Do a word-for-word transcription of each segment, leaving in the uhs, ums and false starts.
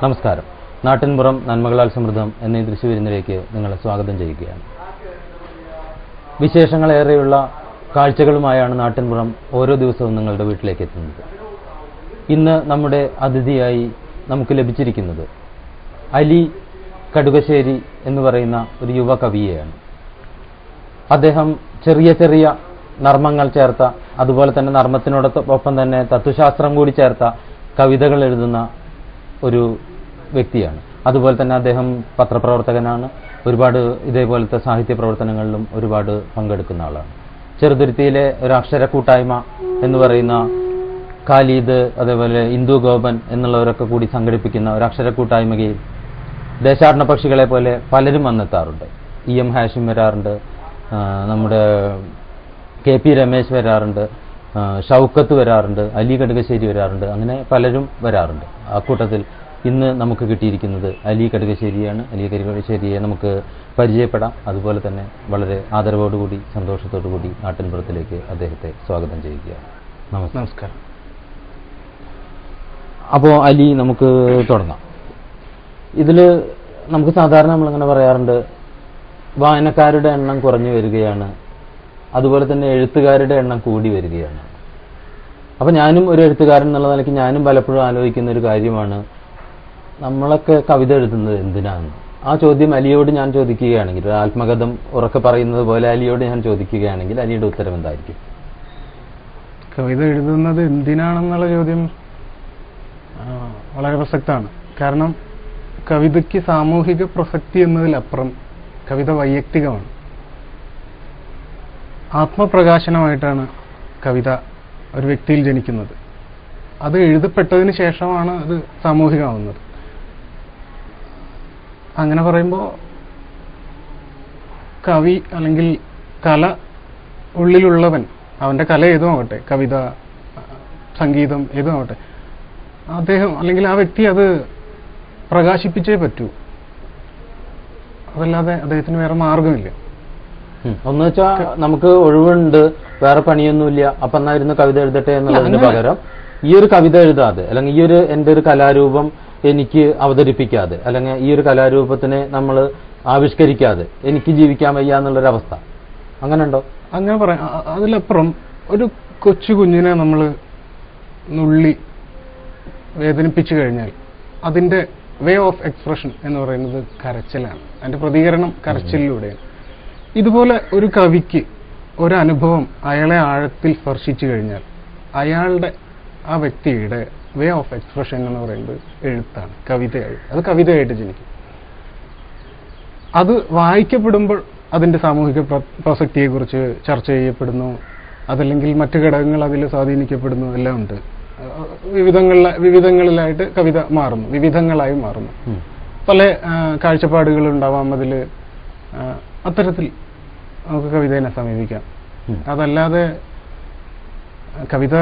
നമസ്കാരം. നാട്ടിൻപുറം നന്മകളാൽ സമൃദ്ധം എന്നീ ദൃശ്യവിരുന്നിലേക്ക് നിങ്ങളെ സ്വാഗതം ചെയ്യുകയാണ്. വിശേഷങ്ങളേറെയുള്ള കാഴ്ചകളുമായാണ് നാട്ടിൻപുറം ഓരോ ദിവസവും നിങ്ങളുടെ വീട്ടിലേക്ക് എത്തുന്നത്. ഇന്ന് നമ്മുടെ അതിഥിയായി നമുക്ക് ലഭിച്ചിരിക്കുന്നത് അലി കടുകശ്ശേരി എന്ന് പറയുന്ന ഒരു യുവ കവിയെയാണ്. അദ്ദേഹം ചെറിയ ചെറിയ നർമ്മങ്ങൾ ചേർത്ത, അതുപോലെ തന്നെ നർമ്മത്തിനോടൊപ്പം തന്നെ തത്വശാസ്ത്രം കൂടി ചേർത്ത കവിതകൾ എഴുതുന്ന ഒരു വ്യക്തിയാണ്. അതുപോലെ തന്നെ അദ്ദേഹം പത്രപ്രവർത്തകനാണ്. ഒരുപാട് ഇതേപോലത്തെ സാഹിത്യ പ്രവർത്തനങ്ങളിലും ഒരുപാട് പങ്കെടുക്കുന്ന ആളാണ്. ചെറുതുരുത്തിയിലെ ഒരു അക്ഷര കൂട്ടായ്മ എന്ന് പറയുന്ന ഖാലിദ്, അതേപോലെ ഇന്ദു ഗോപൻ എന്നുള്ളവരൊക്കെ കൂടി സംഘടിപ്പിക്കുന്ന ഒരു അക്ഷര കൂട്ടായ്മയിൽ ദേശാടന പക്ഷികളെ പോലെ പലരും വന്നെത്താറുണ്ട്. ഇ എം ഹാഷിം വരാറുണ്ട്, നമ്മുടെ കെ പി രമേശ് വരാറുണ്ട്, ഷൗക്കത്ത് വരാറുണ്ട്, അലി കടുകശ്ശേരി വരാറുണ്ട്. അങ്ങനെ പലരും വരാറുണ്ട്. ആ കൂട്ടത്തിൽ ഇന്ന് നമുക്ക് കിട്ടിയിരിക്കുന്നത് അലി കടുകശ്ശേരിയാണ്. അലി കടുകശ്ശേരിയെ നമുക്ക് പരിചയപ്പെടാം. അതുപോലെ തന്നെ വളരെ ആദരവോടുകൂടി സന്തോഷത്തോടുകൂടി നാട്ടിൻപുറത്തിലേക്ക് അദ്ദേഹത്തെ സ്വാഗതം ചെയ്യുകയാണ്. നമസ്കാരം. അപ്പോൾ അലി, നമുക്ക് തുടങ്ങാം. ഇതിൽ നമുക്ക് സാധാരണ നമ്മളിങ്ങനെ പറയാറുണ്ട്, വായനക്കാരുടെ എണ്ണം കുറഞ്ഞു വരികയാണ്, അതുപോലെ തന്നെ എഴുത്തുകാരുടെ എണ്ണം കൂടി വരികയാണ്. അപ്പം ഞാനും ഒരു എഴുത്തുകാരൻ എന്നുള്ള നിലയ്ക്ക് ഞാനും പലപ്പോഴും ആലോചിക്കുന്ന ഒരു കാര്യമാണ്, നമ്മളൊക്കെ കവിത എഴുതുന്നത് എന്തിനാണ്? ആ ചോദ്യം അലിയോട് ഞാൻ ചോദിക്കുകയാണെങ്കിൽ, ഒരു ആത്മകഥം ഉറക്കെ പറയുന്നത് പോലെ അലിയോട് ഞാൻ ചോദിക്കുകയാണെങ്കിൽ അലിയുടെ ഉത്തരം എന്തായിരിക്കും? കവിത എഴുതുന്നത് എന്തിനാണെന്നുള്ള ചോദ്യം വളരെ പ്രസക്തമാണ്. കാരണം കവിതയ്ക്ക് സാമൂഹിക പ്രസക്തി എന്നതിലപ്പുറം കവിത വൈയക്തികമാണ്. ആത്മപ്രകാശനമായിട്ടാണ് കവിത ഒരു വ്യക്തിയിൽ ജനിക്കുന്നത്. അത് എഴുതപ്പെട്ടതിന് ശേഷമാണ് അത് സാമൂഹികമാവുന്നത്. അങ്ങനെ പറയുമ്പോൾ കവി അല്ലെങ്കിൽ കല ഉള്ളിലുള്ളവൻ, അവൻ്റെ കല ഏതുമാവട്ടെ, കവിത, സംഗീതം ഏതുമാവട്ടെ, അദ്ദേഹം അല്ലെങ്കിൽ ആ വ്യക്തി അത് പ്രകാശിപ്പിച്ചേ പറ്റൂ. അതല്ലാതെ അദ്ദേഹത്തിന് വേറെ മാർഗമില്ല. ഒന്ന് വെച്ചാൽ നമുക്ക് ഒഴിവുണ്ട്, വേറെ പണിയൊന്നുമില്ല, അപ്പൊ എന്നായിരുന്നു കവിത എഴുതട്ടെ എന്നുള്ളതിന് പകരം ഈ ഒരു കവിത എഴുതാതെ, അല്ലെങ്കിൽ ഈ ഒരു എൻ്റെ ഒരു കലാരൂപം എനിക്ക് അവതരിപ്പിക്കാതെ, അല്ലെങ്കിൽ ഈ ഒരു കലാരൂപത്തിനെ നമ്മൾ ആവിഷ്കരിക്കാതെ എനിക്ക് ജീവിക്കാൻ വയ്യ എന്നുള്ളൊരവസ്ഥ അങ്ങനെ ഉണ്ടോ? അങ്ങനെ പറയാം. അതിലപ്പുറം ഒരു കൊച്ചു കുഞ്ഞിനെ നമ്മൾ നുള്ളി വേദനിപ്പിച്ചു കഴിഞ്ഞാൽ അതിൻ്റെ വേ ഓഫ് എക്സ്പ്രഷൻ എന്ന് പറയുന്നത് കരച്ചിലാണ്. അതിൻ്റെ പ്രതികരണം കരച്ചിലൂടെയാണ്. ഇതുപോലെ ഒരു കവിക്ക് ഒരനുഭവം അയാളെ ആഴത്തിൽ സ്പർശിച്ചു കഴിഞ്ഞാൽ അയാളുടെ ആ വ്യക്തിയുടെ വേ ഓഫ് എക്സ്പ്രഷൻ എന്ന് പറയുന്നത് എഴുത്താണ്, കവിതയായി. അത് കവിതയായിട്ട് ജനിക്കും. അത് വായിക്കപ്പെടുമ്പോൾ അതിൻ്റെ സാമൂഹിക പ്രസക്തിയെക്കുറിച്ച് ചർച്ച ചെയ്യപ്പെടുന്നു, അതല്ലെങ്കിൽ മറ്റു ഘടകങ്ങൾ അതിൽ സ്വാധീനിക്കപ്പെടുന്നു, എല്ലാം ഉണ്ട്. വിവിധങ്ങളില വിവിധങ്ങളിലായിട്ട് കവിത മാറുന്നു, വിവിധങ്ങളായി മാറുന്നു. പല കാഴ്ചപ്പാടുകളുണ്ടാവാം അതിൽ. അത്തരത്തിൽ നമുക്ക് കവിതയെ സമീപിക്കാം. അതല്ലാതെ കവിത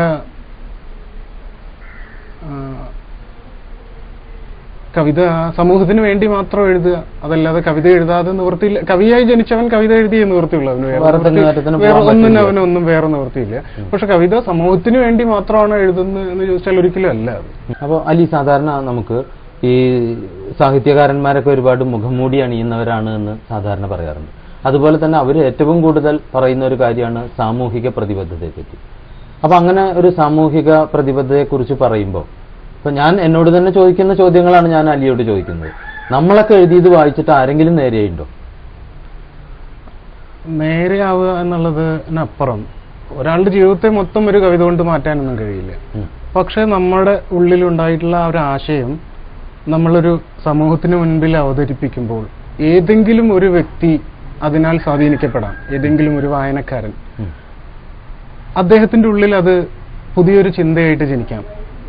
കവിത സമൂഹത്തിന് വേണ്ടി മാത്രം എഴുതുക, അതല്ലാതെ കവിത എഴുതാതെ നിവൃത്തിയില്ല. കവിയായി ജനിച്ചവൻ കവിത എഴുതിയേ നിവൃത്തിയുള്ളൂ. അവന് വേറെ ഒന്നിനും അവനൊന്നും വേറെ നിവൃത്തിയില്ല. പക്ഷെ കവിത സമൂഹത്തിന് വേണ്ടി മാത്രമാണ് എഴുതുന്നത് എന്ന് ചോദിച്ചാൽ ഒരിക്കലും അല്ല അത്. അപ്പോൾ അലി, സാധാരണ നമുക്ക് ഈ സാഹിത്യകാരന്മാരൊക്കെ ഒരുപാട് മുഖംമൂടി അണിയുന്നവരാണ് എന്ന് സാധാരണ പറയാറുണ്ട്. അതുപോലെ തന്നെ അവർ ഏറ്റവും കൂടുതൽ പറയുന്ന ഒരു കാര്യമാണ് സാമൂഹിക പ്രതിബദ്ധതയെ പറ്റി. അപ്പൊ അങ്ങനെ ഒരു സാമൂഹിക പ്രതിബദ്ധതയെക്കുറിച്ച് പറയുമ്പോൾ ഇപ്പൊ ഞാൻ എന്നോട് തന്നെ ചോദിക്കുന്ന ചോദ്യങ്ങളാണ് ഞാൻ അലിയോട് ചോദിക്കുന്നത്. നമ്മളൊക്കെ എഴുതിയത് വായിച്ചിട്ട് ആരെങ്കിലും നേരെയുണ്ടോ? നേരെയാവുക എന്നുള്ളതിനപ്പുറം ഒരാളുടെ ജീവിതത്തെ മൊത്തം ഒരു കവിത കൊണ്ട് മാറ്റാനൊന്നും കഴിയില്ല. പക്ഷെ നമ്മുടെ ഉള്ളിലുണ്ടായിട്ടുള്ള ആ ഒരു ആശയം നമ്മളൊരു സമൂഹത്തിന് മുൻപിൽ അവതരിപ്പിക്കുമ്പോൾ ഏതെങ്കിലും ഒരു വ്യക്തി അതിനാൽ സ്വാധീനിക്കപ്പെടാം. ഏതെങ്കിലും ഒരു വായനക്കാരൻ, അദ്ദേഹത്തിന്റെ ഉള്ളിൽ അത് പുതിയൊരു ചിന്തയായിട്ട് ജനിക്കാം.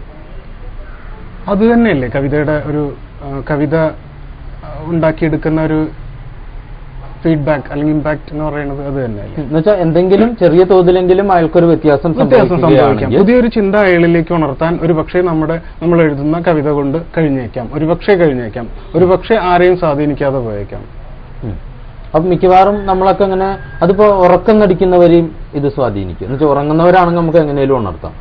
അത് തന്നെയല്ലേ കവിതയുടെ ഒരു കവിത ഉണ്ടാക്കിയെടുക്കുന്ന ഒരു ഫീഡ്ബാക്ക് അല്ലെങ്കിൽ ഇമ്പാക്ട് എന്ന് പറയുന്നത്. അത് തന്നെയല്ലേ എന്നുവെച്ചാൽ എന്തെങ്കിലും ചെറിയ തോതിലെങ്കിലും അയാൾക്കൊരു വ്യത്യാസം സംഭവിക്കാം. പുതിയൊരു ചിന്ത അയാളിലേക്ക് ഉണർത്താൻ ഒരു പക്ഷേ നമ്മുടെ നമ്മൾ എഴുതുന്ന കവിത കൊണ്ട് കഴിഞ്ഞേക്കാം, ഒരു പക്ഷേ കഴിഞ്ഞേക്കാം, ഒരു പക്ഷേ ആരെയും സ്വാധീനിക്കാതെ പോയേക്കാം. അപ്പൊ മിക്കവാറും നമ്മളൊക്കെ അങ്ങനെ, അതിപ്പോ ഉറക്കം നടിക്കുന്നവരെയും ഇത് സ്വാധീനിക്കും. എന്ന് വെച്ചാൽ ഉറങ്ങുന്നവരാണെങ്കിൽ നമുക്ക് എങ്ങനെയും ഉണർത്താം.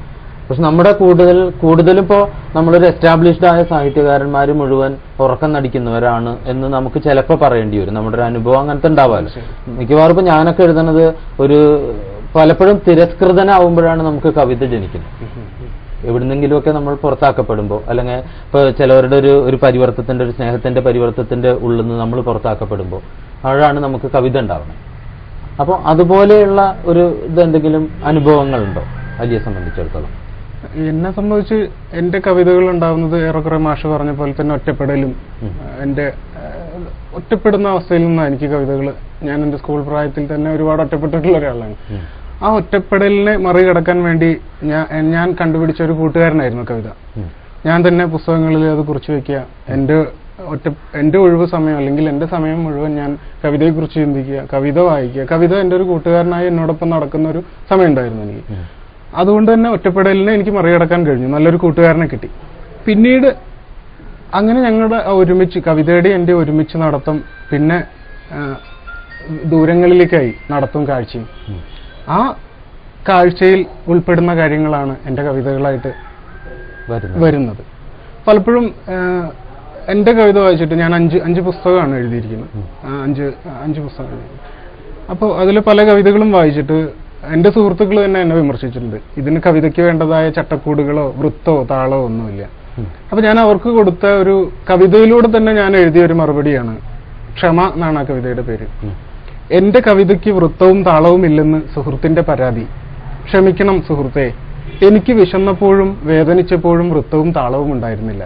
പക്ഷെ നമ്മുടെ കൂടുതൽ കൂടുതലും ഇപ്പോൾ നമ്മളൊരു എസ്റ്റാബ്ലിഷ്ഡ് ആയ സാഹിത്യകാരന്മാർ മുഴുവൻ ഉറക്കം നടിക്കുന്നവരാണ് എന്ന് നമുക്ക് ചിലപ്പോൾ പറയേണ്ടി വരും. നമ്മുടെ ഒരു അനുഭവം അങ്ങനത്തെ ഉണ്ടാവാമല്ലോ. മിക്കവാറും ഇപ്പൊ ഞാനൊക്കെ എഴുതുന്നത് ഒരു പലപ്പോഴും തിരസ്കൃതനാവുമ്പോഴാണ് നമുക്ക് കവിത ജനിക്കുന്നത്. എവിടുന്നെങ്കിലുമൊക്കെ നമ്മൾ പുറത്താക്കപ്പെടുമ്പോൾ, അല്ലെങ്കിൽ ഇപ്പൊ ചിലവരുടെ ഒരു ഒരു പരിവർത്തത്തിന്റെ ഒരു സ്നേഹത്തിന്റെ പരിവർത്തത്തിന്റെ ഉള്ളിൽ നിന്ന് നമ്മൾ പുറത്താക്കപ്പെടുമ്പോൾ അവിടെയാണ് നമുക്ക് കവിത ഉണ്ടാവുന്നത്. അപ്പോൾ അതുപോലെയുള്ള ഒരു ഇതെന്തെങ്കിലും അനുഭവങ്ങളുണ്ടോ അലിയെ സംബന്ധിച്ചിടത്തോളം? എന്നെ സംബന്ധിച്ച് എന്റെ കവിതകൾ ഉണ്ടാവുന്നത് ഏറെക്കുറെ മാഷ് പറഞ്ഞ പോലെ തന്നെ ഒറ്റപ്പെടലും, എന്റെ ഒറ്റപ്പെടുന്ന അവസ്ഥയിൽ നിന്നാണ് എനിക്ക് കവിതകൾ. ഞാൻ എന്റെ സ്കൂൾ പ്രായത്തിൽ തന്നെ ഒരുപാട് ഒറ്റപ്പെട്ടിട്ടുള്ള ഒരാളാണ്. ആ ഒറ്റപ്പെടലിനെ മറികടക്കാൻ വേണ്ടി ഞാൻ ഞാൻ കണ്ടുപിടിച്ച ഒരു കൂട്ടുകാരനായിരുന്നു കവിത. ഞാൻ തന്നെ പുസ്തകങ്ങളിൽ അത് കുറിച്ച് വെക്കുക, എന്റെ ഒറ്റ എന്റെ ഒഴിവ് സമയം അല്ലെങ്കിൽ എന്റെ സമയം മുഴുവൻ ഞാൻ കവിതയെക്കുറിച്ച് ചിന്തിക്കുക, കവിത വായിക്കുക. കവിത എന്റെ ഒരു കൂട്ടുകാരനായി എന്നോടൊപ്പം നടക്കുന്ന ഒരു സമയം ഉണ്ടായിരുന്നു എനിക്ക്. അതുകൊണ്ട് തന്നെ ഒറ്റപ്പെടലിനെ എനിക്ക് മറികടക്കാൻ കഴിഞ്ഞു. നല്ലൊരു കൂട്ടുകാരനെ കിട്ടി. പിന്നീട് അങ്ങനെ ഞങ്ങളുടെ ഒരുമിച്ച് കവിതയുടെ എന്റെ ഒരുമിച്ച് നടത്തം, പിന്നെ ദൂരങ്ങളിലേക്കായി നടത്തും കാഴ്ചയും. ആ കാഴ്ചയിൽ ഉൾപ്പെടുന്ന കാര്യങ്ങളാണ് എന്റെ കവിതകളായിട്ട് വരുന്നത്. പലപ്പോഴും എന്റെ കവിത വായിച്ചിട്ട് ഞാൻ അഞ്ച് അഞ്ച് പുസ്തകമാണ് എഴുതിയിരിക്കുന്നത്. അഞ്ച് അഞ്ച് പുസ്തകം എഴുതി. അപ്പോൾ അതിൽ പല കവിതകളും വായിച്ചിട്ട് എന്റെ സുഹൃത്തുക്കൾ തന്നെ എന്നെ വിമർശിച്ചിട്ടുണ്ട്. ഇതിന് കവിതയ്ക്ക് വേണ്ടതായ ചട്ടക്കൂടുകളോ വൃത്തോ താളോ ഒന്നുമില്ല. അപ്പൊ ഞാൻ അവർക്ക് കൊടുത്ത ഒരു കവിതയിലൂടെ തന്നെ ഞാൻ എഴുതിയ ഒരു മറുപടിയാണ് ക്ഷമ എന്നാണ് ആ കവിതയുടെ പേര്. എന്റെ കവിതയ്ക്ക് വൃത്തവും താളവും ഇല്ലെന്ന് സുഹൃത്തിന്റെ പരാതി. ക്ഷമിക്കണം സുഹൃത്തെ, എനിക്ക് വിശന്നപ്പോഴും വേദനിച്ചപ്പോഴും വൃത്തവും താളവും ഉണ്ടായിരുന്നില്ല.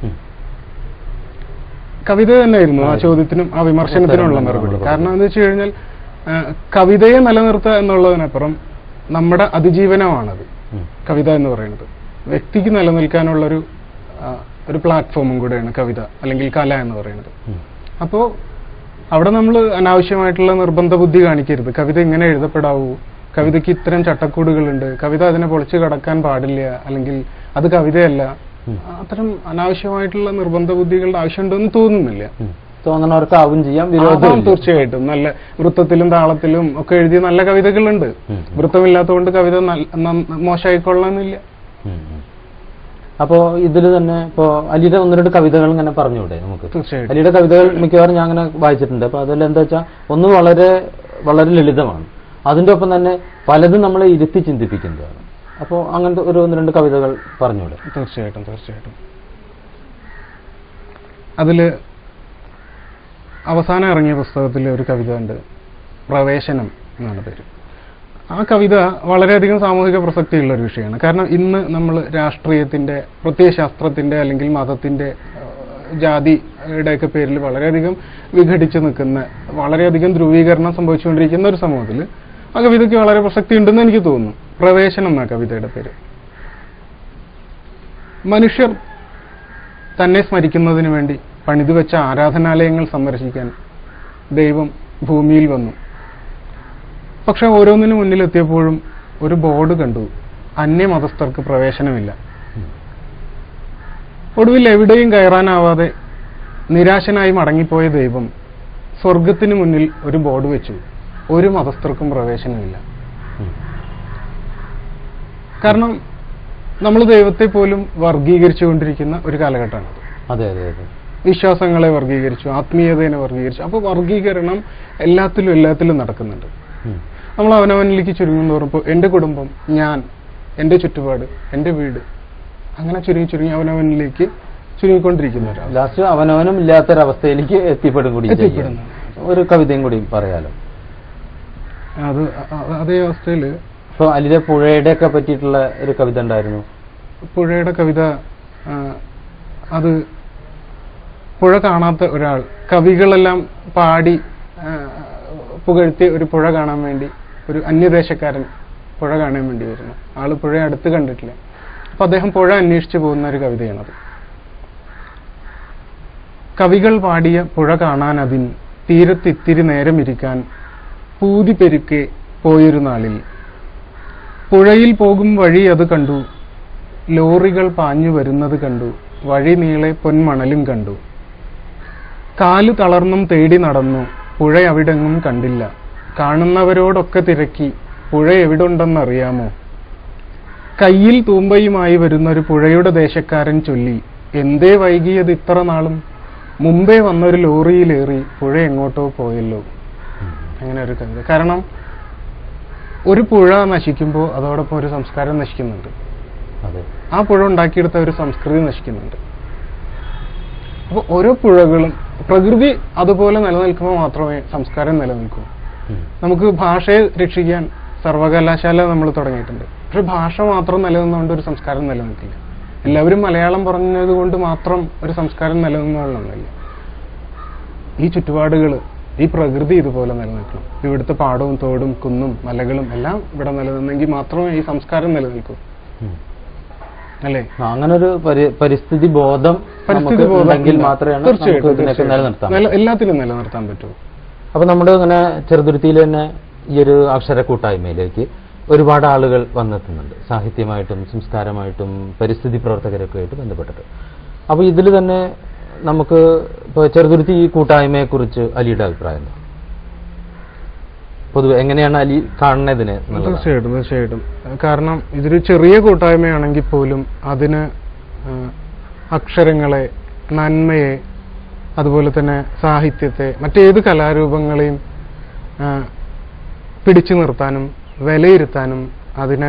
കവിത തന്നെയായിരുന്നു ആ ചോദ്യത്തിനും ആ വിമർശനത്തിനുള്ള മറുപടി. കാരണം എന്താ വെച്ച് കഴിഞ്ഞാൽ കവിതയെ നിലനിർത്തുക എന്നുള്ളതിനപ്പുറം നമ്മുടെ അതിജീവനമാണത് കവിത എന്ന് പറയുന്നത്. വ്യക്തിക്ക് നിലനിൽക്കാനുള്ളൊരു ഒരു പ്ലാറ്റ്ഫോമും കൂടെയാണ് കവിത അല്ലെങ്കിൽ കല എന്ന് പറയുന്നത്. അപ്പോ അവിടെ നമ്മൾ അനാവശ്യമായിട്ടുള്ള നിർബന്ധ ബുദ്ധി കാണിക്കരുത്. കവിത ഇങ്ങനെ എഴുതപ്പെടാവൂ, കവിതയ്ക്ക് ഇത്തരം ചട്ടക്കൂടുകളുണ്ട്, കവിത അതിനെ പൊളിച്ചു കടക്കാൻ പാടില്ല, അല്ലെങ്കിൽ അത് കവിതയല്ല. അത്തരം അനാവശ്യമായിട്ടുള്ള നിർബന്ധ ബുദ്ധികളുടെ ആവശ്യമുണ്ടെന്ന് തോന്നുന്നില്ല. തോന്നണവർക്കാവും ചെയ്യാം, വിരോധം തീർച്ചയായിട്ടും. നല്ല വൃത്തത്തിലും താളത്തിലും ഒക്കെ എഴുതിയ നല്ല കവിതകളുണ്ട്. വൃത്തമില്ലാത്തതുകൊണ്ട് കവിത മോശമായിക്കൊള്ളണമെന്നില്ല. അപ്പോ ഇതിൽ തന്നെ ഇപ്പോ അലിയുടെ ഒന്ന് രണ്ട് കവിതകൾ ഇങ്ങനെ പറഞ്ഞുകൂടെ നമുക്ക്? തീർച്ചയായിട്ടും. അലിയുടെ കവിതകൾ മിക്കവാറും ഞാൻ അങ്ങനെ വായിച്ചിട്ടുണ്ട്. അപ്പൊ അതിൽ എന്താ വെച്ചാൽ ഒന്ന് വളരെ വളരെ ലളിതമാണ്, അതിന്റെ ഒപ്പം തന്നെ പലതും നമ്മളെ ഇരുത്തി ചിന്തിപ്പിക്കുന്നതാണ്. അപ്പോൾ അങ്ങനത്തെ ഒരു ഒന്ന് രണ്ട് കവിതകൾ പറഞ്ഞൂടെ? തീർച്ചയായിട്ടും തീർച്ചയായിട്ടും. അതില് അവസാനം ഇറങ്ങിയ പുസ്തകത്തിൽ ഒരു കവിത ഉണ്ട്, പ്രവേശനം എന്നാണ് പേര്. ആ കവിത വളരെയധികം സാമൂഹിക പ്രസക്തിയുള്ള ഒരു വിഷയമാണ്. കാരണം ഇന്ന് നമ്മൾ രാഷ്ട്രീയത്തിന്റെ, പ്രത്യയശാസ്ത്രത്തിന്റെ അല്ലെങ്കിൽ മതത്തിന്റെ, ജാതിയുടെയൊക്കെ പേരിൽ വളരെയധികം വിഘടിച്ചു നിൽക്കുന്ന, വളരെയധികം ധ്രുവീകരണം സംഭവിച്ചുകൊണ്ടിരിക്കുന്ന ഒരു സമൂഹത്തിൽ ആ കവിതയ്ക്ക് വളരെ പ്രസക്തി ഉണ്ടെന്ന് എനിക്ക് തോന്നുന്നു. പ്രവേശനം എന്ന കവിതയുടെ പേര്. മനുഷ്യർ തന്നെ സ്മരിക്കുന്നതിന് വേണ്ടി പണിതുവെച്ച ആരാധനാലയങ്ങൾ സന്ദർശിക്കാൻ ദൈവം ഭൂമിയിൽ വന്നു. പക്ഷെ ഓരോന്നിനു മുന്നിലെത്തിയപ്പോഴും ഒരു ബോർഡ് കണ്ടു, അന്യമതസ്ഥർക്ക് പ്രവേശനമില്ല. ഒടുവിൽ എവിടെയും കയറാനാവാതെ നിരാശനായി മടങ്ങിപ്പോയ ദൈവം സ്വർഗത്തിന് മുന്നിൽ ഒരു ബോർഡ് വെച്ചു, ഒരു മതസ്ഥർക്കും പ്രവേശനമില്ല. കാരണം നമ്മൾ ദൈവത്തെ പോലും വർഗീകരിച്ചുകൊണ്ടിരിക്കുന്ന ഒരു കാലഘട്ടമാണ്. അതെ അതെ അതെ. വിശ്വാസങ്ങളെ വർഗീകരിച്ചു, ആത്മീയതയെ വർഗീകരിച്ചു. അപ്പോൾ വർഗീകരണം എല്ലാത്തിലും എല്ലാത്തിലും നടക്കുന്നുണ്ട്. നമ്മൾ അവനവനിലേക്ക് ചുരുങ്ങുന്നതോറും ഇപ്പോൾ എൻ്റെ കുടുംബം, ഞാൻ, എൻ്റെ ചുറ്റുപാട്, എൻ്റെ വീട്, അങ്ങനെ ചുരുങ്ങി ചുരുങ്ങി അവനവനിലേക്ക് ചുരുങ്ങിക്കൊണ്ടിരിക്കുന്നവരാണ്. ലാസ്റ്റ് അവനവനും ഇല്ലാത്തൊരവസ്ഥയിലേക്ക് എത്തിപ്പെടും കൂടി എത്തിപ്പെടുന്നു. ഒരു കവിതയും കൂടി പറയാലോ. അത് അതേ അവസ്ഥയിൽ ഇപ്പോൾ അലിയുടെ പുഴയുടെ ഒക്കെ പറ്റിയിട്ടുള്ള ഒരു കവിത ഉണ്ടായിരുന്നു. പുഴയുടെ കവിത, അത് പുഴ കാണാത്ത ഒരാൾ, കവികളെല്ലാം പാടി പുകഴ്ത്തി ഒരു പുഴ കാണാൻ വേണ്ടി ഒരു അന്യദേശക്കാരൻ പുഴ കാണാൻ വേണ്ടി വരുന്നു. ആള് പുഴയെ അടുത്ത് കണ്ടിട്ടില്ല. അപ്പൊ അദ്ദേഹം പുഴ അന്വേഷിച്ചു പോകുന്ന ഒരു കവിതയാണത്. കവികൾ പാടിയ പുഴ കാണാൻ അതിൻ തീരത്തിത്തിരി നേരം ഇരിക്കാൻ പൂതി പെരുക്കെ പോയൊരു നാളിൽ പുഴയിൽ പോകും വഴി അത് കണ്ടു, ലോറികൾ പാഞ്ഞു വരുന്നത് കണ്ടു, വഴി നീളെ പൊന്മണലും കണ്ടു, കാലു തളർന്നും തേടി നടന്നു, പുഴ അവിടെങ്ങും കണ്ടില്ല, കാണുന്നവരോടൊക്കെ തിരക്കി, പുഴ എവിടുണ്ടെന്നറിയാമോ, കയ്യിൽ തൂമ്പയുമായി വരുന്ന ഒരു പുഴയുടെ ദേശക്കാരൻ ചൊല്ലി, എന്തേ വൈകിയത് ഇത്ര നാളും, മുമ്പേ വന്നൊരു ലോറിയിലേറി പുഴ എങ്ങോട്ടോ പോയല്ലോ. അങ്ങനെ ഒരു കവിത. കാരണം ഒരു പുഴ നശിക്കുമ്പോൾ അതോടൊപ്പം ഒരു സംസ്കാരം നശിക്കുന്നുണ്ട്. ആ പുഴ ഉണ്ടാക്കിയെടുത്ത ഒരു സംസ്കൃതി നശിക്കുന്നുണ്ട്. അപ്പോൾ ഓരോ പുഴകളും പ്രകൃതി അതുപോലെ നിലനിൽക്കുമ്പോൾ മാത്രമേ സംസ്കാരം നിലനിൽക്കൂ. നമുക്ക് ഭാഷയെ രക്ഷിക്കാൻ സർവകലാശാല നമ്മൾ തുടങ്ങിയിട്ടുണ്ട്. പക്ഷെ ഭാഷ മാത്രം നിലനിന്നുകൊണ്ട് ഒരു സംസ്കാരം നിലനിൽക്കില്ല. എല്ലാവരും മലയാളം പറഞ്ഞത് കൊണ്ട് മാത്രം ഒരു സംസ്കാരം നിലനിന്നുകൊള്ളണമെന്നില്ല. ഈ ചുറ്റുപാടുകൾ, ഈ പ്രകൃതി ഇതുപോലെ നിലനിൽക്കണം. ഇവിടുത്തെ പാടവും തോടും കുന്നും മലകളും എല്ലാം ഇവിടെ നിലനിന്നെങ്കിൽ മാത്രമേ ഈ സംസ്കാരം നിലനിൽക്കൂ. അല്ലേ? അങ്ങനെ ഒരു പരിസ്ഥിതി ബോധം പരിസ്ഥിതി ബോധം മാത്രമേ എല്ലാത്തിനും നിലനിർത്താൻ പറ്റൂ. അപ്പൊ നമ്മുടെ ഇങ്ങനെ ചെറുതുരുത്തിയിൽ തന്നെ ഈ ഒരു അക്ഷര കൂട്ടായ്മയിലേക്ക് ഒരുപാട് ആളുകൾ വന്നെത്തുന്നുണ്ട്, സാഹിത്യമായിട്ടും സംസ്കാരമായിട്ടും പരിസ്ഥിതി പ്രവർത്തകരൊക്കെ ആയിട്ട് ബന്ധപ്പെട്ടിട്ട്. അപ്പൊ ഇതിൽ തന്നെ നമുക്ക് ഇപ്പൊ ചെറുതുരുത്തി ഈ കൂട്ടായ്മയെ കുറിച്ച് അലിയുടെ അഭിപ്രായം എന്താ? പൊതുവെ എങ്ങനെയാണ് അലി കാണുന്നതിന്? തീർച്ചയായിട്ടും തീർച്ചയായിട്ടും കാരണം ഇതൊരു ചെറിയ കൂട്ടായ്മയാണെങ്കിൽ പോലും അതിന് അക്ഷരങ്ങളെ, നന്മയെ, അതുപോലെ തന്നെ സാഹിത്യത്തെ, മറ്റേത് കലാരൂപങ്ങളെയും പിടിച്ചു നിർത്താനും വിലയിരുത്താനും അതിനെ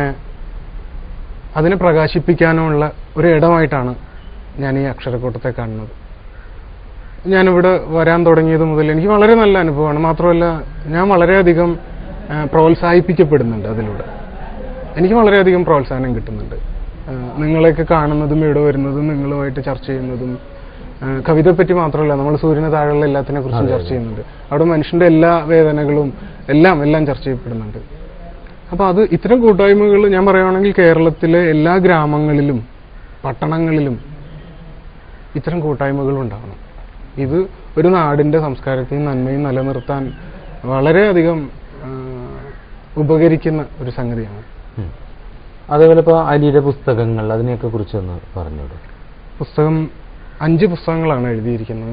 അതിനെ പ്രകാശിപ്പിക്കാനുമുള്ള ഒരു ഇടമായിട്ടാണ് ഞാൻ ഈ അക്ഷരക്കൂട്ടത്തെ കാണുന്നത്. ഞാനിവിടെ വരാൻ തുടങ്ങിയത് മുതൽ എനിക്ക് വളരെ നല്ല അനുഭവമാണ്. മാത്രമല്ല ഞാൻ വളരെയധികം പ്രോത്സാഹിപ്പിക്കപ്പെടുന്നുണ്ട് അതിലൂടെ. എനിക്ക് വളരെയധികം പ്രോത്സാഹനം കിട്ടുന്നുണ്ട്. നിങ്ങളെയൊക്കെ കാണുന്നതും ഇവിടെ വരുന്നതും നിങ്ങളുമായിട്ട് ചർച്ച ചെയ്യുന്നതും കവിതയെ പറ്റി മാത്രമല്ല, നമ്മൾ സൂര്യന് താഴെയുള്ള എല്ലാത്തിനെ കുറിച്ചും ചർച്ച ചെയ്യുന്നുണ്ട്. അവിടെ മനുഷ്യന്റെ എല്ലാ വേദനകളും എല്ലാം എല്ലാം ചർച്ച ചെയ്യപ്പെടുന്നുണ്ട്. അപ്പൊ അത് ഇത്തരം കൂട്ടായ്മകൾ ഞാൻ പറയുകയാണെങ്കിൽ കേരളത്തിലെ എല്ലാ ഗ്രാമങ്ങളിലും പട്ടണങ്ങളിലും ഇത്തരം കൂട്ടായ്മകൾ ഉണ്ടാവണം. ഇത് ഒരു നാടിന്റെ സംസ്കാരത്തെയും നന്മയും നിലനിർത്താൻ വളരെയധികം ഉപകരിക്കുന്ന ഒരു സംഗതിയാണ്. അതേപോലെ ഇപ്പൊ അലിയുടെ പുസ്തകങ്ങൾ, അതിനെയൊക്കെ കുറിച്ചൊന്ന് പറഞ്ഞോളൂ. പുസ്തകം അഞ്ച് പുസ്തകങ്ങളാണ് എഴുതിയിരിക്കുന്നത്.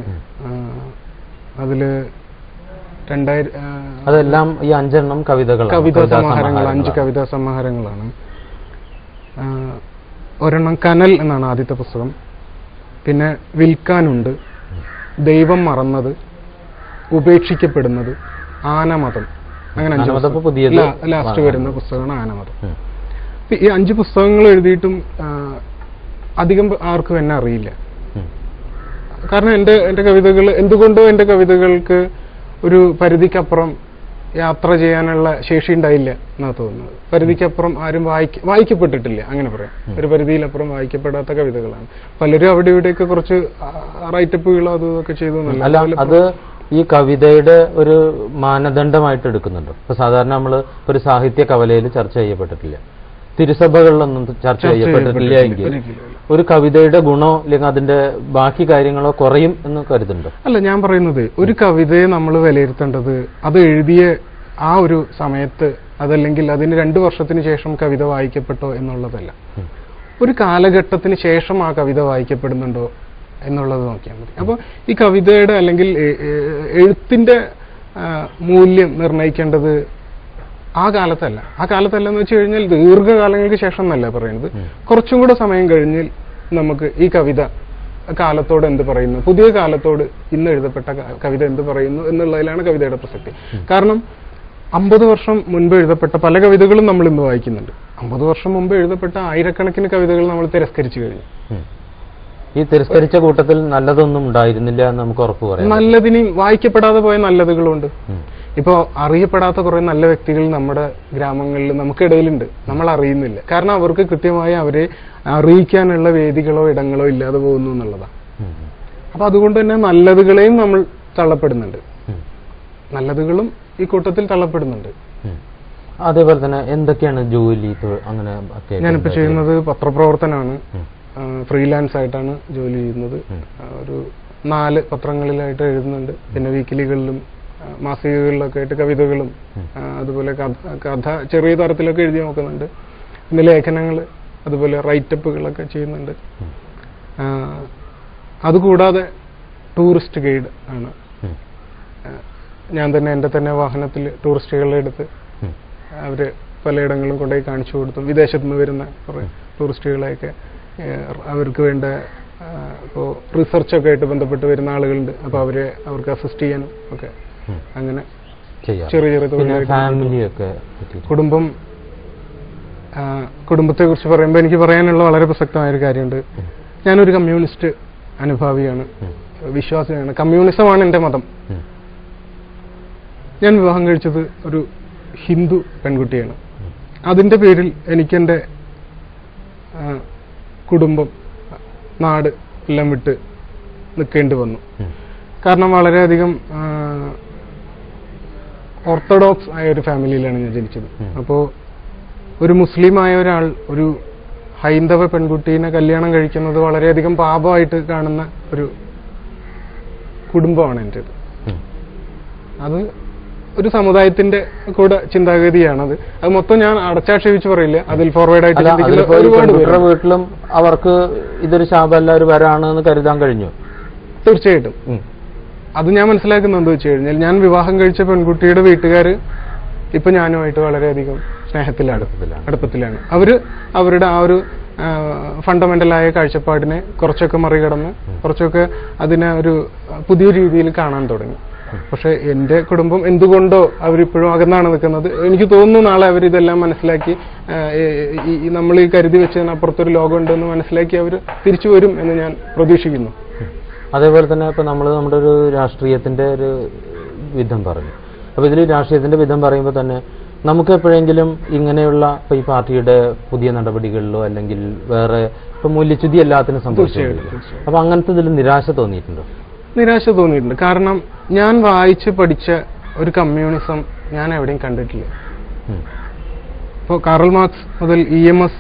അതില് രണ്ടായിരം അതെല്ലാം ഈ അഞ്ചെണ്ണം കവിതകൾ കവിതാ സമാഹാരങ്ങൾ അഞ്ച് കവിതാ സമാഹാരങ്ങളാണ്. ഒരെണ്ണം കനൽ എന്നാണ് ആദ്യത്തെ പുസ്തകം. പിന്നെ വിൽക്കാനുണ്ട്, ദൈവം മറന്നത്, ഉപേക്ഷിക്കപ്പെടുന്നത്, ആനമതം, അങ്ങനെ അഞ്ച് ലാസ്റ്റ് വരുന്ന പുസ്തകമാണ് ആനമതം. ഈ അഞ്ച് പുസ്തകങ്ങൾ എഴുതിയിട്ടും അധികം ആർക്കും എന്നെ അറിയില്ല. കാരണം എൻ്റെ എൻ്റെ കവിതകൾ എന്തുകൊണ്ടോ എൻ്റെ കവിതകൾക്ക് ഒരു പരിധിക്കപ്പുറം യാത്ര ചെയ്യാനുള്ള ശേഷി ഉണ്ടായില്ല എന്നാണ് തോന്നുന്നത്. പരിധിക്കപ്പുറം ആരും വായിക്ക വായിക്കപ്പെട്ടിട്ടില്ല, അങ്ങനെ പറയാം. ഒരു പരിധിയിലപ്പുറം വായിക്കപ്പെടാത്ത കവിതകളാണ്. പലരും അവിടെ ഇവിടെയൊക്കെ കുറച്ച് റൈറ്റപ്പുകളോ അതും ഇതൊക്കെ ചെയ്തു. അല്ല, അത് ഈ കവിതയുടെ ഒരു മാനദണ്ഡമായിട്ട് എടുക്കുന്നുണ്ട്. ഇപ്പൊ സാധാരണ നമ്മൾ ഒരു സാഹിത്യ കവലയിൽ ചർച്ച ചെയ്യപ്പെട്ടിട്ടില്ല, തിരുസഭകളിലൊന്നും ചർച്ച ചെയ്യപ്പെട്ടിട്ടില്ല എങ്കിൽ ഒരു കവിതയുടെ ഗുണോ അല്ലെങ്കിൽ അതിന്റെ ബാക്കി കാര്യങ്ങളോ കുറയും എന്ന് കരുതുന്നുണ്ടോ? അല്ല, ഞാൻ പറയുന്നത് ഒരു കവിതയെ നമ്മൾ വിലയിരുത്തേണ്ടത് അത് എഴുതിയ ആ ഒരു സമയത്ത്, അതല്ലെങ്കിൽ അതിന് രണ്ടു വർഷത്തിന് ശേഷം കവിത വായിക്കപ്പെട്ടോ എന്നുള്ളതല്ല. ഒരു കാലഘട്ടത്തിന് ശേഷം ആ കവിത വായിക്കപ്പെടുന്നുണ്ടോ എന്നുള്ളത് നോക്കിയാൽ മതി. അപ്പോൾ ഈ കവിതയുടെ അല്ലെങ്കിൽ എഴുത്തിന്റെ മൂല്യം നിർണ്ണയിക്കേണ്ടത് ആ കാലത്തല്ല. ആ കാലത്തല്ല എന്ന് വെച്ച് കഴിഞ്ഞാൽ ദീർഘകാലങ്ങൾക്ക് ശേഷം എന്നല്ല പറയുന്നത്. കുറച്ചും കൂടെ സമയം കഴിഞ്ഞ് നമുക്ക് ഈ കവിത കാലത്തോട് എന്ത് പറയുന്നു, പുതിയ കാലത്തോട് ഇന്ന് എഴുതപ്പെട്ട കവിത എന്ത് പറയുന്നു എന്നുള്ളതിലാണ് കവിതയുടെ പ്രസക്തി. കാരണം അമ്പത് വർഷം മുൻപ് എഴുതപ്പെട്ട പല കവിതകളും നമ്മൾ ഇന്ന് വായിക്കുന്നുണ്ട്. അമ്പത് വർഷം മുമ്പ് എഴുതപ്പെട്ട ആയിരക്കണക്കിന് കവിതകൾ നമ്മൾ തിരസ്കരിച്ചു കഴിഞ്ഞു. ഈ തിരസ്കരിച്ച കൂട്ടത്തിൽ നല്ലതൊന്നും ഉണ്ടായിരുന്നില്ല എന്ന് നമുക്ക് ഉറപ്പ് പറയാം. നല്ലതിനും വായിക്കപ്പെടാതെ പോയ നല്ലതുകളുണ്ട്. ഇപ്പോ അറിയപ്പെടാത്ത കുറെ നല്ല വ്യക്തികൾ നമ്മുടെ ഗ്രാമങ്ങളിൽ നമുക്കിടയിലുണ്ട്, നമ്മൾ അറിയുന്നില്ല. കാരണം അവർക്ക് കൃത്യമായി അവരെ അറിയിക്കാനുള്ള വേദികളോ ഇടങ്ങളോ ഇല്ലാതെ പോകുന്നു എന്നുള്ളതാണ്. അപ്പൊ അതുകൊണ്ട് തന്നെ നല്ലതുകളെയും നമ്മൾ തള്ളപ്പെടുന്നുണ്ട്, നല്ലതുകളും ഈ കൂട്ടത്തിൽ തള്ളപ്പെടുന്നുണ്ട്. അതേപോലെ തന്നെ എന്തൊക്കെയാണ് ജോലി അങ്ങനെ? ഞാനിപ്പോ ചെയ്യുന്നത് പത്രപ്രവർത്തനമാണ്. ഫ്രീലാൻസ് ആയിട്ടാണ് ജോലി ചെയ്യുന്നത്. ഒരു നാല് പത്രങ്ങളിലായിട്ട് എഴുതുന്നുണ്ട്. പിന്നെ വീക്കിലികളിലും മാസികകളിലൊക്കെ ആയിട്ട് കവിതകളും അതുപോലെ കഥ ചെറിയ തരത്തിലൊക്കെ എഴുതി നോക്കുന്നുണ്ട്. പിന്നെ ലേഖനങ്ങൾ, അതുപോലെ റൈറ്റപ്പുകളൊക്കെ ചെയ്യുന്നുണ്ട്. അതുകൂടാതെ ടൂറിസ്റ്റ് ഗൈഡ് ആണ്. ഞാൻ തന്നെ എൻ്റെ തന്നെ വാഹനത്തിൽ ടൂറിസ്റ്റുകളെ എടുത്ത് അവര് പലയിടങ്ങളും കൊണ്ടുപോയി കാണിച്ചു കൊടുത്തും വിദേശത്തു നിന്ന് വരുന്ന കുറേ ടൂറിസ്റ്റുകളെയൊക്കെ അവർക്ക് വേണ്ട ഇപ്പോൾ റിസർച്ചൊക്കെ ആയിട്ട് ബന്ധപ്പെട്ട് വരുന്ന ആളുകളുണ്ട്. അപ്പോൾ അവരെ അവർക്ക് അസിസ്റ്റ് ചെയ്യാനും ഒക്കെ അങ്ങനെ ചെറിയ ചെറിയ ഫാമിലിയൊക്കെ കുടുംബം കുടുംബത്തെ കുറിച്ച് പറയുമ്പോൾ എനിക്ക് പറയാനുള്ള വളരെ പ്രസക്തമായൊരു കാര്യമുണ്ട്. ഞാനൊരു കമ്മ്യൂണിസ്റ്റ് അനുഭാവിയാണ്, വിശ്വാസിയാണ്. കമ്മ്യൂണിസമാണ് എൻ്റെ മതം. ഞാൻ വിവാഹം കഴിച്ചത് ഒരു ഹിന്ദു പെൺകുട്ടിയാണ്. അതിൻ്റെ പേരിൽ എനിക്കെൻ്റെ കുടുംബം, നാട് എല്ലാം വിട്ട് നിൽക്കേണ്ടി വന്നു. കാരണം വളരെയധികം ഓർത്തഡോക്സ് ആയ ഒരു ഫാമിലിയിലാണ് ഞാൻ ജനിച്ചത്. അപ്പോൾ ഒരു മുസ്ലിമായ ഒരാൾ ഒരു ഹൈന്ദവ പെൺകുട്ടീനെ കല്യാണം കഴിക്കുന്നത് വളരെയധികം പാപമായിട്ട് കാണുന്ന ഒരു കുടുംബമാണ് എൻ്റേത്. അത് ഒരു സമുദായത്തിന്റെ കൂടെ ചിന്താഗതിയാണത്. അത് മൊത്തം ഞാൻ അടച്ചാക്ഷേപിച്ച് പറയില്ല. അതിൽ ഫോർവേഡ് ആയിട്ട് ഒരുപാട് വീട്ടിലും അവർക്ക് ഇതൊരു ശാപമല്ല ഒരു വരാണെന്ന് കരുതാൻ കഴിഞ്ഞു. തീർച്ചയായിട്ടും അത് ഞാൻ മനസ്സിലാക്കുന്നത് എന്താ വെച്ച് കഴിഞ്ഞാൽ, ഞാൻ വിവാഹം കഴിച്ച പെൺകുട്ടിയുടെ വീട്ടുകാർ ഇപ്പൊ ഞാനുമായിട്ട് വളരെയധികം സ്നേഹത്തിലാണ്, അടുപ്പത്തിലാണ്. അവര് അവരുടെ ആ ഒരു ഫണ്ടമെന്റലായ കാഴ്ചപ്പാടിനെ കുറച്ചൊക്കെ മറികടന്ന് കുറച്ചൊക്കെ അതിനെ ഒരു പുതിയ രീതിയിൽ കാണാൻ തുടങ്ങി. പക്ഷെ എന്റെ കുടുംബം എന്തുകൊണ്ടോ അവരിപ്പോഴും അകന്നാണ് നിൽക്കുന്നത്. എനിക്ക് തോന്നുന്നു നാളെ അവരിതെല്ലാം മനസ്സിലാക്കി നമ്മൾ ഈ കരുതി വെച്ചതിനപ്പുറത്തൊരു ലോകം ഉണ്ടെന്ന് മനസ്സിലാക്കി അവർ തിരിച്ചു വരും എന്ന് ഞാൻ പ്രതീക്ഷിക്കുന്നു. അതേപോലെ തന്നെ ഇപ്പൊ നമ്മൾ നമ്മുടെ ഒരു രാഷ്ട്രീയത്തിന്റെ ഒരു വിധം പറഞ്ഞു. അപ്പൊ ഇതിൽ രാഷ്ട്രീയത്തിന്റെ വിധം പറയുമ്പോൾ തന്നെ നമുക്ക് എപ്പോഴെങ്കിലും ഇങ്ങനെയുള്ള ഇപ്പൊ ഈ പാർട്ടിയുടെ പുതിയ നടപടികളിലോ അല്ലെങ്കിൽ വേറെ ഇപ്പൊ മൂല്യച്യുതി എല്ലാത്തിനും സംഭവിച്ചു. അപ്പൊ അങ്ങനത്തെ ഇതിൽ നിരാശ തോന്നിയിട്ടുണ്ടോ? നിരാശ തോന്നിയിട്ടുണ്ട്. കാരണം ഞാൻ വായിച്ച് പഠിച്ച ഒരു കമ്മ്യൂണിസം ഞാൻ എവിടെയും കണ്ടിട്ടില്ല. ഇപ്പോൾ കാറൽ മാർക്സ് മുതൽ ഇ എം എസ്,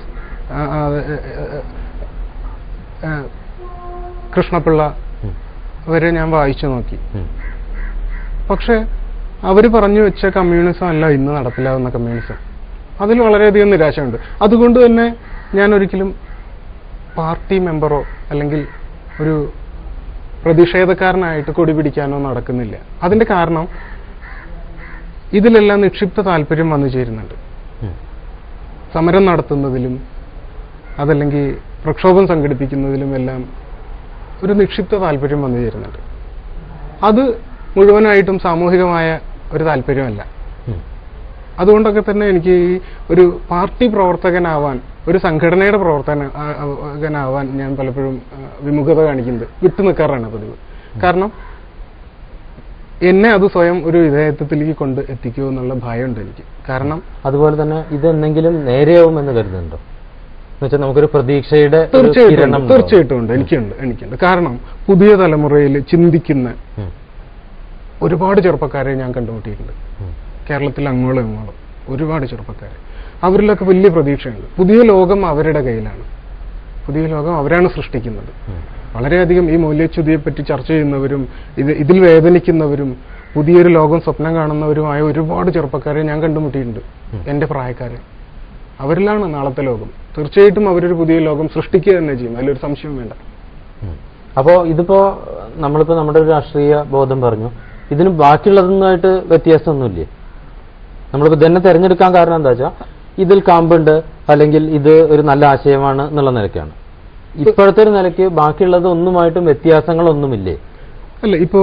കൃഷ്ണപിള്ള വരെ ഞാൻ വായിച്ചു നോക്കി. പക്ഷെ അവർ പറഞ്ഞു വെച്ച കമ്മ്യൂണിസം അല്ല ഇന്ന് നടപ്പിലാവുന്ന കമ്മ്യൂണിസം. അതിൽ വളരെയധികം നിരാശയുണ്ട്. അതുകൊണ്ട് തന്നെ ഞാൻ ഒരിക്കലും പാർട്ടി മെമ്പറോ അല്ലെങ്കിൽ ഒരു പ്രതിഷേധക്കാരനായിട്ട് കൊടി പിടിക്കാനോ നടക്കുന്നില്ല. അതിന്റെ കാരണം ഇതിലെല്ലാം നിക്ഷിപ്ത താല്പര്യം വന്നു ചേരുന്നുണ്ട്. സമരം നടത്തുന്നതിലും അതല്ലെങ്കിൽ പ്രക്ഷോഭം സംഘടിപ്പിക്കുന്നതിലും എല്ലാം ഒരു നിക്ഷിപ്ത താല്പര്യം വന്നു ചേരുന്നുണ്ട്. അത് മുഴുവനായിട്ടും സാമൂഹികമായ ഒരു താല്പര്യമല്ല. അതുകൊണ്ടൊക്കെ തന്നെ എനിക്ക് ഈ ഒരു പാർട്ടി പ്രവർത്തകനാവാൻ, ഒരു സംഘടനയുടെ പ്രവർത്തകനാവാൻ ഞാൻ പലപ്പോഴും വിമുഖത കാണിക്കുന്നത്, വിട്ടുനിൽക്കാറാണ് പതിവ്. കാരണം എന്നെ അത് സ്വയം ഒരു വിധേയത്വത്തിലേക്ക് കൊണ്ട് എത്തിക്കുമോ എന്നുള്ള ഭയമുണ്ട് എനിക്ക്. കാരണം അതുപോലെ തന്നെ ഇതെന്തെങ്കിലും നേരെയാവും എന്ന് കരുതുന്നുണ്ടോ? എന്നുവെച്ചാൽ നമുക്കൊരു പ്രതീക്ഷയുടെ തീർച്ചയായിട്ടും തീർച്ചയായിട്ടും ഉണ്ട്, എനിക്കുണ്ട് എനിക്കുണ്ട് കാരണം പുതിയ തലമുറയിൽ ചിന്തിക്കുന്ന ഒരുപാട് ചെറുപ്പക്കാരെ ഞാൻ കണ്ടുമുട്ടിയിട്ടുണ്ട്. കേരളത്തിൽ അങ്ങോളം ഇങ്ങോളം ഒരുപാട് ചെറുപ്പക്കാരെ. അവരിലൊക്കെ വലിയ പ്രതീക്ഷയുണ്ട്. പുതിയ ലോകം അവരുടെ കയ്യിലാണ്. പുതിയ ലോകം അവരാണ് സൃഷ്ടിക്കുന്നത്. വളരെയധികം ഈ മൂല്യച്യുതിയെപ്പറ്റി ചർച്ച ചെയ്യുന്നവരും ഇത് ഇതിൽ വേദനിക്കുന്നവരും പുതിയൊരു ലോകം സ്വപ്നം കാണുന്നവരുമായ ഒരുപാട് ചെറുപ്പക്കാരെ ഞാൻ കണ്ടുമുട്ടിയിട്ടുണ്ട്, എൻ്റെ പ്രായക്കാരെ. അവരിലാണ് നാളത്തെ ലോകം. തീർച്ചയായിട്ടും അവരൊരു പുതിയ ലോകം സൃഷ്ടിക്കുക തന്നെ ചെയ്യും, അതിലൊരു സംശയം വേണ്ട. അപ്പോ ഇതിപ്പോ നമ്മളിപ്പോ നമ്മുടെ ഒരു രാഷ്ട്രീയ ബോധം പറഞ്ഞു, ഇതിന് ബാക്കിയുള്ളതൊന്നുമായിട്ട് വ്യത്യാസമൊന്നുമില്ലേ? നമ്മളിപ്പോ തന്നെ തിരഞ്ഞെടുക്കാൻ കാരണം എന്താ വെച്ചാൽ ഇതിൽ കാമ്പുണ്ട് അല്ലെങ്കിൽ ഇത് ഒരു നല്ല ആശയമാണ് എന്നുള്ള നിലയ്ക്കാണ്. ഇപ്പോഴത്തെ ഒരു നിലയ്ക്ക് ബാക്കിയുള്ളത് ഒന്നുമായിട്ടും വ്യത്യാസങ്ങളൊന്നുമില്ലേ? അല്ല, ഇപ്പോ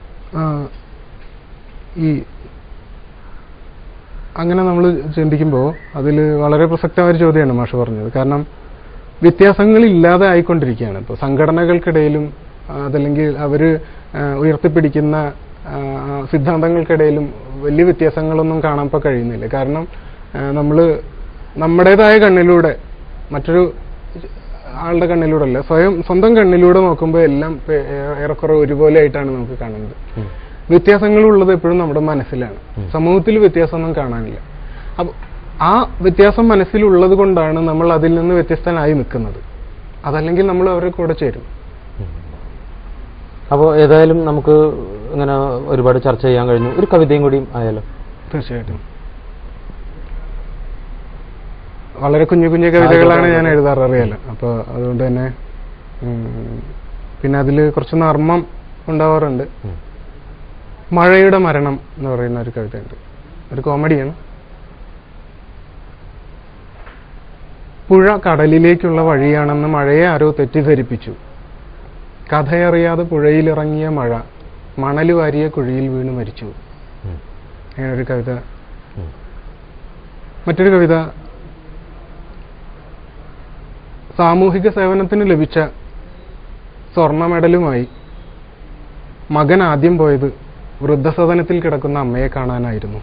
ഈ അങ്ങനെ നമ്മൾ ചിന്തിക്കുമ്പോൾ അതിൽ വളരെ പ്രസക്തമായ ഒരു ചോദ്യമാണ് മാഷ് പറഞ്ഞത്. കാരണം വ്യത്യാസങ്ങൾ ഇല്ലാതെ ആയിക്കൊണ്ടിരിക്കുകയാണ്. ഇപ്പോൾ സംഘടനകൾക്കിടയിലും അതല്ലെങ്കിൽ അവർ ഉയർത്തിപ്പിടിക്കുന്ന സിദ്ധാന്തങ്ങൾക്കിടയിലും വലിയ വ്യത്യാസങ്ങളൊന്നും കാണാൻ ഇപ്പോൾ കഴിയുന്നില്ല. കാരണം നമ്മൾ നമ്മുടേതായ കണ്ണിലൂടെ, മറ്റൊരു ആളുടെ കണ്ണിലൂടെ അല്ല, സ്വയം സ്വന്തം കണ്ണിലൂടെ നോക്കുമ്പോൾ എല്ലാം ഏറെക്കുറെ ഒരുപോലെ ആയിട്ടാണ് നമുക്ക് കാണുന്നത്. വ്യത്യാസങ്ങളുള്ളത് എപ്പോഴും നമ്മുടെ മനസ്സിലാണ്. സമൂഹത്തിൽ വ്യത്യാസമൊന്നും കാണാനില്ല. അപ്പൊ ആ വ്യത്യാസം മനസ്സിലുള്ളത് കൊണ്ടാണ് നമ്മൾ അതിൽ നിന്ന് വ്യത്യസ്തനായി നിൽക്കുന്നത്. അതല്ലെങ്കിൽ നമ്മൾ അവരുടെ കൂടെ ചേരും. അപ്പോൾ ഏതായാലും നമുക്ക് ഇങ്ങനെ ഒരുപാട് ചർച്ച ചെയ്യാൻ കഴിഞ്ഞു. ഒരു കവിതയും കൂടിയും ആയാലോ? തീർച്ചയായിട്ടും. വളരെ കുഞ്ഞു കുഞ്ഞു കവിതകളാണ് ഞാൻ എഴുതാറ്, അറിയാലോ. അപ്പോൾ അതുകൊണ്ട് തന്നെ പിന്നെ അതിൽ കുറച്ച് നർമ്മം ഉണ്ടാവാറുണ്ട്. മഴയുടെ മരണം എന്ന് പറയുന്ന ഒരു കവിതയുണ്ട്. ഒരു കോമഡിയാണ്. പുഴ കടലിലേക്കുള്ള വഴിയാണെന്ന് മഴയെ ആരോ തെറ്റിദ്ധരിപ്പിച്ചു. കഥയറിയാതെ പുഴയിലിറങ്ങിയ മഴ മണൽ വാരിയ കുഴിയിൽ വീണ് മരിച്ചു. അങ്ങനെ ഒരു കവിത. മറ്റൊരു കവിത, സാമൂഹിക സേവനത്തിന് ലഭിച്ച സ്വർണ്ണ മെഡലുമായി മകൻ ആദ്യം പോയത് വൃദ്ധസദനത്തിൽ കിടക്കുന്ന അമ്മയെ കാണാനായിരുന്നു.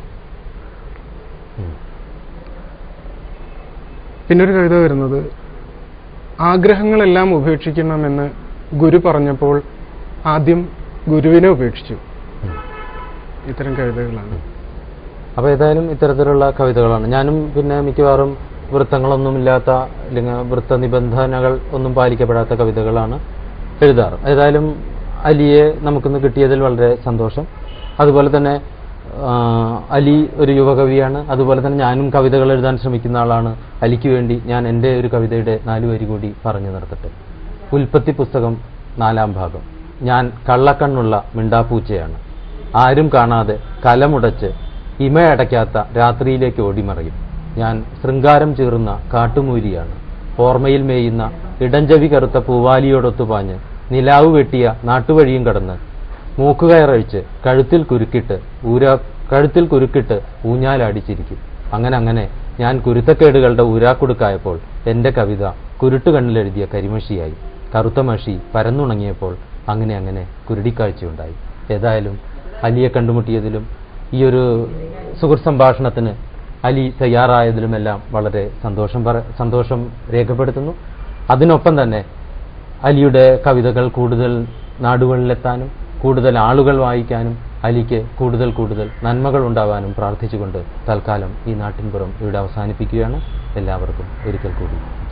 പിന്നൊരു കവിത വരുന്നത്, ആഗ്രഹങ്ങളെല്ലാം ഉപേക്ഷിക്കണമെന്ന് ഗുരു പറഞ്ഞപ്പോൾ ആദ്യം ഗുരുവിനെ ഉപേക്ഷിച്ചു. ഇത്തരം കവിതകളാണ്. അപ്പോൾ ഏതായാലും ഇത്തരത്തിലുള്ള കവിതകളാണ്. ഞാനും പിന്നെ മിക്കവാറും വൃത്തങ്ങളൊന്നുമില്ലാത്ത അല്ലെങ്കിൽ വൃത്ത നിബന്ധനകൾ ഒന്നും പാലിക്കപ്പെടാത്ത കവിതകളാണ് എഴുതാറ്. ഏതായാലും അലിയെ നമുക്കിന്ന് കിട്ടിയതിൽ വളരെ സന്തോഷം. അതുപോലെ തന്നെ അലി ഒരു യുവകവിയാണ്. അതുപോലെ തന്നെ ഞാനും കവിതകൾ എഴുതാൻ ശ്രമിക്കുന്ന ആളാണ്. അലിക്ക് വേണ്ടി ഞാൻ എൻ്റെ ഒരു കവിതയുടെ നാലു വരി കൂടി പറഞ്ഞു നിർത്തട്ടെ. ഉൽപ്പത്തി പുസ്തകം നാലാം ഭാഗം. ഞാൻ കള്ളക്കണ്ണുള്ള മിണ്ടാപ്പൂച്ചയാണ്. ആരും കാണാതെ കലമുടച്ച് ഇമയടയ്ക്കാത്ത രാത്രിയിലേക്ക് ഓടിമറയും. ഞാൻ ശൃംഗാരം ചീറുന്ന കാട്ടുമൂരിയാണ്. ഓർമ്മയിൽ മേയുന്ന ഇടഞ്ചവി കറുത്ത പൂവാലിയോടൊത്തുപാഞ്ഞ് നിലാവ് വെട്ടിയ നാട്ടുവഴിയും കടന്ന് മൂക്കുകയറഴിച്ച് കഴുത്തിൽ കുരുക്കിട്ട് ഊരാ കഴുത്തിൽ കുരുക്കിട്ട് ഊഞ്ഞാലാടിച്ചിരിക്കും. അങ്ങനെ അങ്ങനെ ഞാൻ കുരുത്തക്കേടുകളുടെ ഊരാക്കുടുക്കായപ്പോൾ എൻ്റെ കവിത കുരുട്ടുകണ്ണിലെഴുതിയ കരിമഷിയായി. കറുത്ത മഷി പരന്നുണങ്ങിയപ്പോൾ അങ്ങനെ അങ്ങനെ കുരുടിക്കാഴ്ചയുണ്ടായി. ഏതായാലും അലിയെ കണ്ടുമുട്ടിയതിലും ഈ ഒരു സുഹൃത്ത് സംഭാഷണത്തിന് അലി തയ്യാറായതിലുമെല്ലാം വളരെ സന്തോഷം പറ സന്തോഷം രേഖപ്പെടുത്തുന്നു. അതിനൊപ്പം തന്നെ അലിയുടെ കവിതകൾ കൂടുതൽ നാടുകളിലെത്താനും കൂടുതൽ ആളുകൾ വായിക്കാനും അലിക്ക് കൂടുതൽ കൂടുതൽ നന്മകൾ ഉണ്ടാവാനും പ്രാർത്ഥിച്ചുകൊണ്ട് തൽക്കാലം ഈ നാട്ടിൻപുറം ഇവിടെ അവസാനിപ്പിക്കുകയാണ്. എല്ലാവർക്കും ഒരിക്കൽ കൂടി